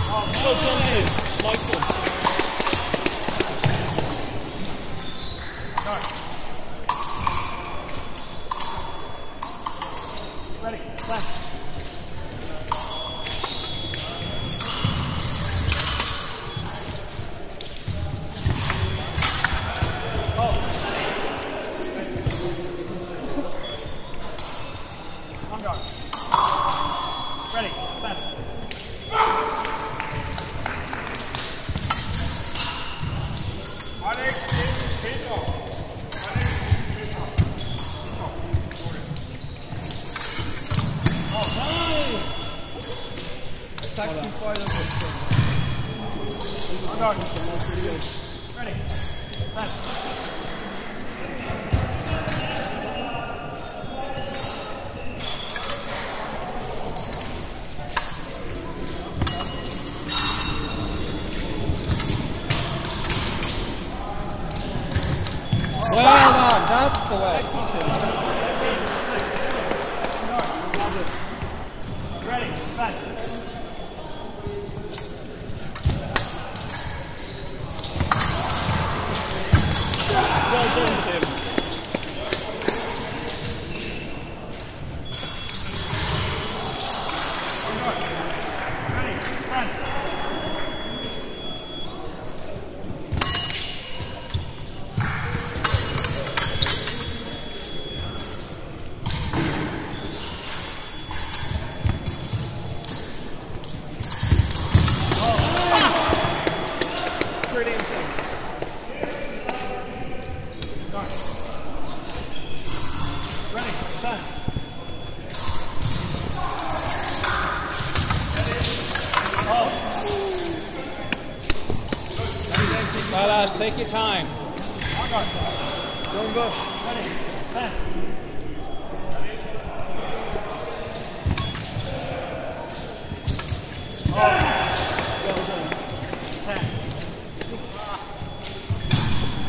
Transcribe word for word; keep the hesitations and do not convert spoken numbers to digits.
Well done, Tim. Nice one. Ready, left. Oh. On guard. Ready, left. Attack too far, that's On guard. Ready, left. Well done, that's the way. Ready, left. Well done, Tim. Ready, left. Pretty insane. Ready, fast. Well, lads, take your time. On guard. Don't rush. Ready, fast.